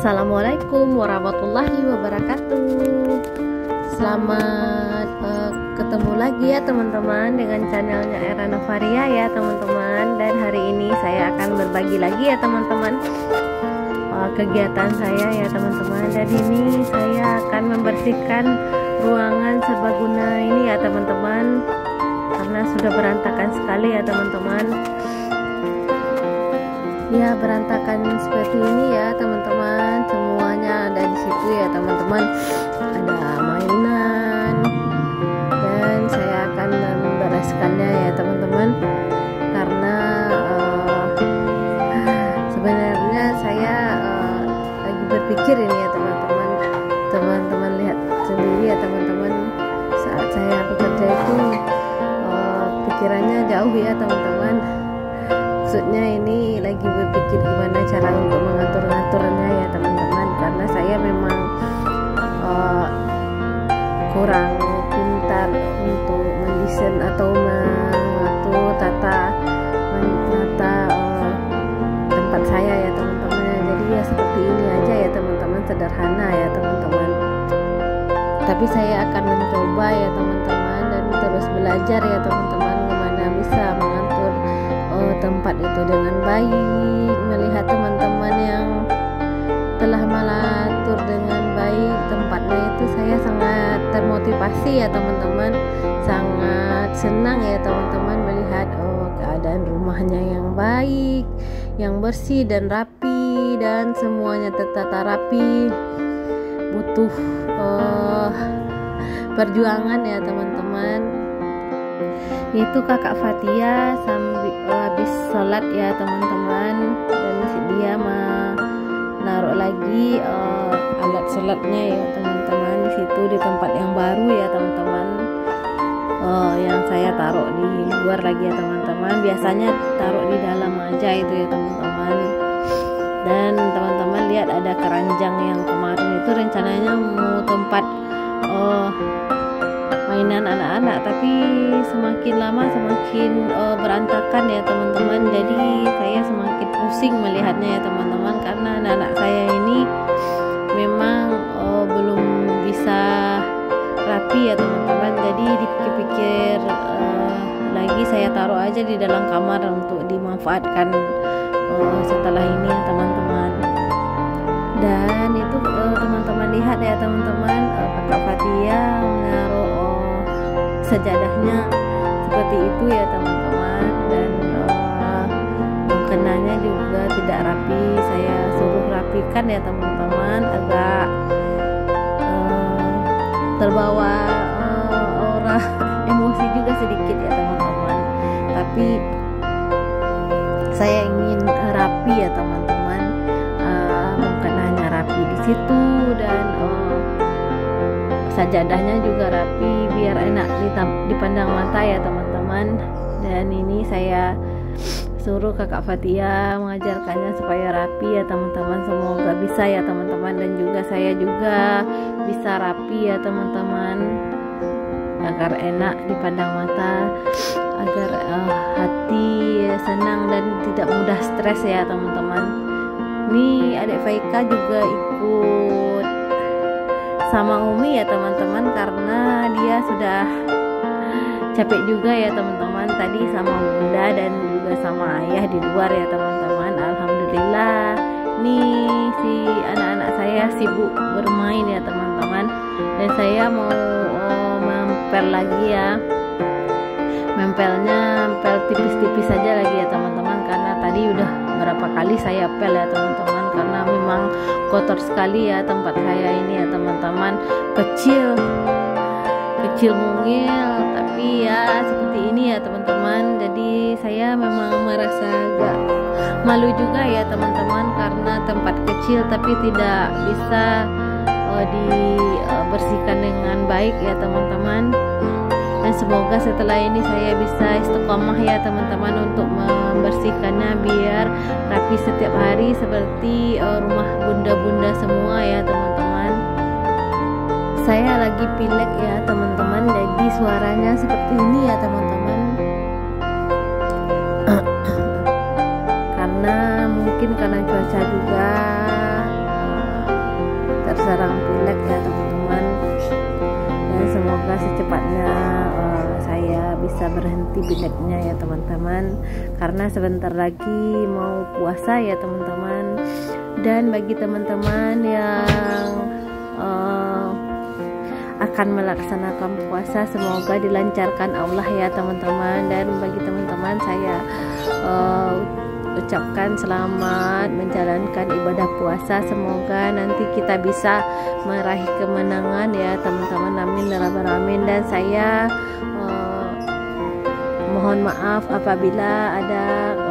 Assalamualaikum warahmatullahi wabarakatuh. Selamat ketemu lagi ya teman-teman dengan channelnya Era Novaria ya teman-teman. Dan hari ini saya akan berbagi lagi ya teman-teman kegiatan saya ya teman-teman. Dan ini saya akan membersihkan ruangan serbaguna ini ya teman-teman, karena sudah berantakan sekali ya teman-teman. Ya, berantakan seperti ini ya teman-teman, semuanya ada di situ ya teman-teman. Ada mainan dan saya akan membereskannya ya teman-teman, karena sebenarnya saya lagi berpikir ini ya teman-teman. Teman-teman lihat sendiri ya teman-teman, saat saya bekerja itu pikirannya jauh ya teman-teman. Maksudnya ini lagi berpikir gimana cara untuk mengatur-ngaturnya ya teman-teman, karena saya memang kurang pintar untuk mendesain atau mengatur menata tempat saya ya teman-teman. Jadi ya seperti ini aja ya teman-teman, sederhana ya teman-teman. Tapi saya akan mencoba ya teman-teman dan terus belajar ya teman-teman, gimana bisa mengatur tempat itu dengan baik. Melihat teman-teman yang telah mengatur dengan baik tempatnya itu, saya sangat termotivasi ya teman-teman, sangat senang ya teman-teman melihat keadaan rumahnya yang baik, yang bersih dan rapi, dan semuanya tertata rapi. Butuh perjuangan ya teman-teman. Itu kakak Fatia sambil habis sholat ya teman-teman, dan dia menaruh lagi alat sholatnya ya teman-teman di situ, di tempat yang baru ya teman-teman. Yang saya taruh di luar lagi ya teman-teman, biasanya taruh di dalam aja itu ya teman-teman. Dan teman-teman lihat ada keranjang yang kemarin itu rencananya mau tempat mainan anak-anak, tapi semakin lama semakin berantakan ya teman-teman. Jadi saya semakin pusing melihatnya ya teman-teman, karena anak-anak saya ini memang belum bisa rapi ya teman-teman. Jadi dipikir-pikir lagi, saya taruh aja di dalam kamar untuk dimanfaatkan setelah ini ya teman-teman. Dan itu teman-teman lihat ya teman-teman, kakak Fatia menaruh sejadahnya seperti itu ya teman-teman. Dan mukenanya juga tidak rapi, saya suruh rapikan ya teman-teman. Agak terbawa aura emosi juga sedikit ya teman-teman, tapi saya ingin rapi ya teman-teman. Mukenanya rapi di situ, dan sajadahnya juga rapi biar enak dipandang mata ya teman-teman. Dan ini saya suruh kakak Fatia mengajarkannya supaya rapi ya teman-teman. Semoga bisa ya teman-teman, dan juga saya juga bisa rapi ya teman-teman, agar enak dipandang mata, agar hati senang dan tidak mudah stres ya teman-teman. Ini adik Faika juga ikut sama Umi ya teman-teman, karena dia sudah capek juga ya teman-teman, tadi sama bunda dan juga sama ayah di luar ya teman-teman. Alhamdulillah nih si anak-anak saya sibuk bermain ya teman-teman, dan saya mau mempel lagi ya. Mempel tipis-tipis saja lagi ya teman-teman, karena tadi udah berapa kali saya pel ya teman-teman, karena memang kotor sekali ya tempat saya ini ya teman-teman. Kecil mungil, tapi ya seperti ini ya teman-teman. Jadi saya memang merasa agak malu juga ya teman-teman, karena tempat kecil tapi tidak bisa dibersihkan dengan baik ya teman-teman. Dan semoga setelah ini saya bisa istiqomah ya teman-teman untuk membersihkannya biar rapi setiap hari seperti rumah bunda-bunda semua ya teman-teman. Saya lagi pilek ya teman-teman, jadi suaranya seperti ini ya teman-teman. Karena mungkin karena cuaca juga serang pilek ya teman-teman, dan semoga secepatnya saya bisa berhenti pileknya ya teman-teman, karena sebentar lagi mau puasa ya teman-teman. Dan bagi teman-teman yang akan melaksanakan puasa, semoga dilancarkan Allah ya teman-teman. Dan bagi teman-teman saya ucapkan selamat menjalankan ibadah puasa, semoga nanti kita bisa meraih kemenangan ya teman-teman, amin ya rabbal alamin. Dan saya mohon maaf apabila ada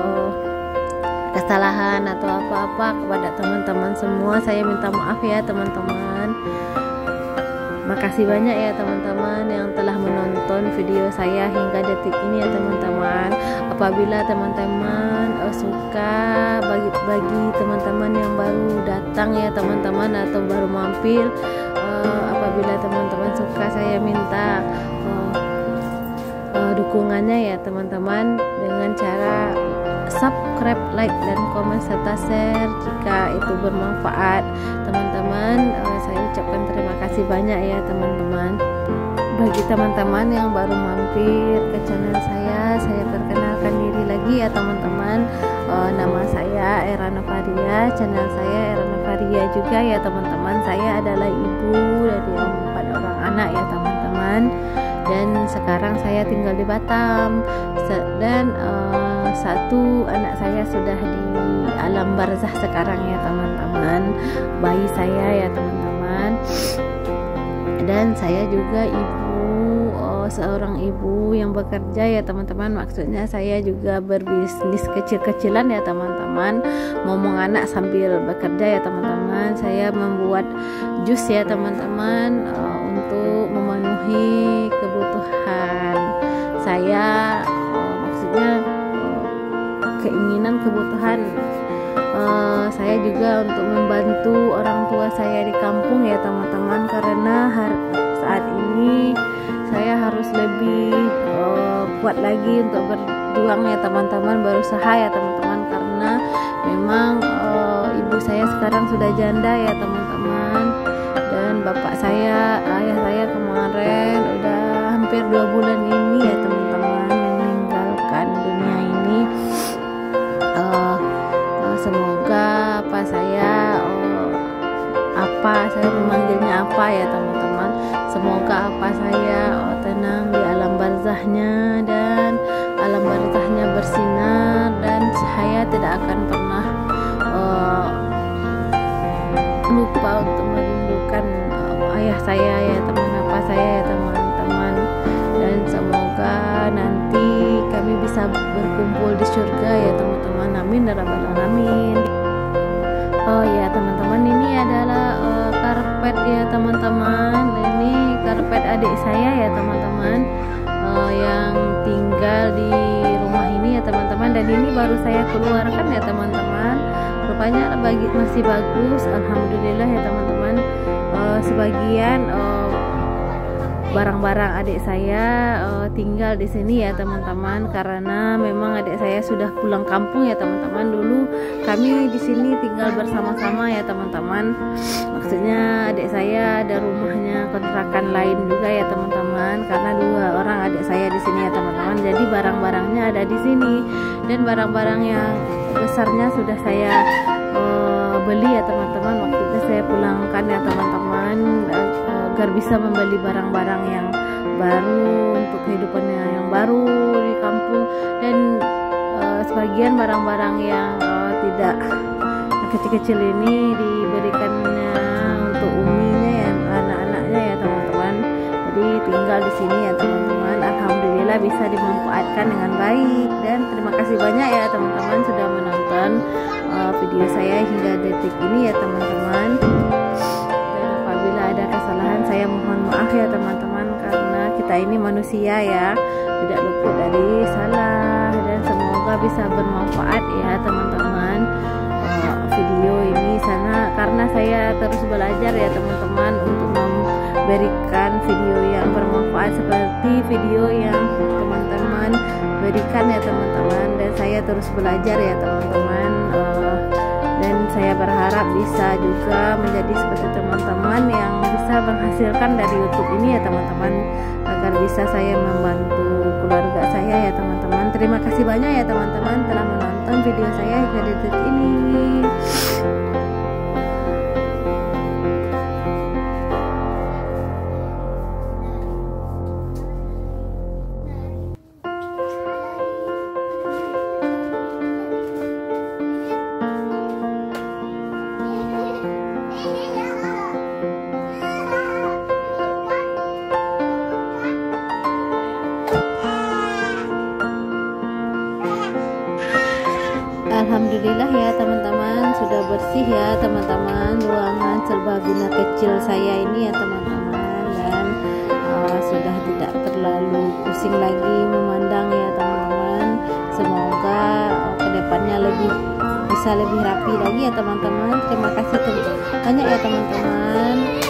kesalahan atau apa-apa kepada teman-teman semua, saya minta maaf ya teman-teman. Makasih banyak ya teman-teman yang telah menonton video saya hingga detik ini ya teman-teman. Apabila teman-teman suka, bagi teman-teman yang baru datang ya teman-teman atau baru mampir, apabila teman-teman suka, saya minta dukungannya ya teman-teman dengan cara subscribe, like, dan komen serta share jika itu bermanfaat teman-teman. Saya ucapkan terima kasih banyak ya teman-teman. Bagi teman-teman yang baru mampir ke channel saya perkenalkan diri lagi ya teman-teman. Nama saya Era Novaria, channel saya Era Novaria juga ya teman-teman. Saya adalah ibu dari 4 orang anak ya teman-teman, dan sekarang saya tinggal di Batam, dan satu anak saya sudah di alam barzah sekarang ya teman-teman, bayi saya ya teman-teman. Dan saya juga seorang ibu yang bekerja ya teman-teman, maksudnya saya juga berbisnis kecil-kecilan ya teman-teman, ngomong anak sambil bekerja ya teman-teman. Saya membuat jus ya teman-teman, untuk memenuhi kebutuhan saya, maksudnya keinginan kebutuhan saya juga untuk membantu orang tua saya di kampung ya teman-teman, karena saat ini saya harus lebih kuat lagi untuk berjuang ya teman-teman, berusaha ya teman-teman, karena memang ibu saya sekarang sudah janda ya teman-teman, dan bapak saya, ayah saya kemarin udah hampir 2 bulan ini ya teman-teman meninggalkan dunia ini. Semoga saya memanggilnya apa ya teman-teman, semoga saya tenang di alam barzahnya, dan alam barzahnya bersinar, dan saya tidak akan pernah lupa untuk merindukan ayah saya ya teman, apa saya ya teman-teman. Dan semoga nanti kami bisa berkumpul di surga ya teman-teman, amin ya rabbal alamin. Oh ya teman-teman, ini adalah karpet ya teman-teman, ini karpet adik saya ya teman-teman, yang tinggal di rumah ini ya teman-teman, dan ini baru saya keluarkan ya teman-teman. Rupanya masih bagus, alhamdulillah ya teman-teman. Sebagian barang-barang adik saya tinggal di sini ya teman-teman, karena memang adik saya sudah pulang kampung ya teman-teman. Dulu kami di sini tinggal bersama-sama ya teman-teman, maksudnya adik saya ada rumahnya kontrakan lain juga ya teman-teman, karena 2 orang adik saya di sini ya teman-teman. Jadi barang-barangnya ada di sini, dan barang-barang yang besarnya sudah saya beli ya teman-teman, maksudnya saya pulangkan ya teman-teman, agar bisa membeli barang-barang yang baru untuk kehidupannya yang baru di kampung. Dan sebagian barang-barang yang tidak kecil-kecil ini diberikannya untuk uminya ya, anak-anaknya ya teman-teman. Jadi tinggal di sini ya teman-teman, alhamdulillah bisa dimanfaatkan dengan baik. Dan terima kasih banyak ya teman-teman sudah menonton video saya hingga detik ini ya teman-teman. Ada kesalahan saya mohon maaf ya teman-teman, karena kita ini manusia ya, tidak luput dari salah. Dan semoga bisa bermanfaat ya teman-teman video ini karena saya terus belajar ya teman-teman untuk memberikan video yang bermanfaat seperti video yang teman-teman berikan ya teman-teman. Dan saya terus belajar ya teman-teman, dan saya berharap bisa juga menjadi seperti teman-teman yang bisa menghasilkan dari YouTube ini ya teman-teman, agar bisa saya membantu keluarga saya ya teman-teman. Terima kasih banyak ya teman-teman telah menonton video saya hingga detik ini. Alhamdulillah ya teman-teman, sudah bersih ya teman-teman ruangan serbaguna kecil saya ini ya teman-teman, dan sudah tidak terlalu pusing lagi memandang ya teman-teman. Semoga kedepannya bisa lebih rapi lagi ya teman-teman. Terima kasih banyak ya teman-teman.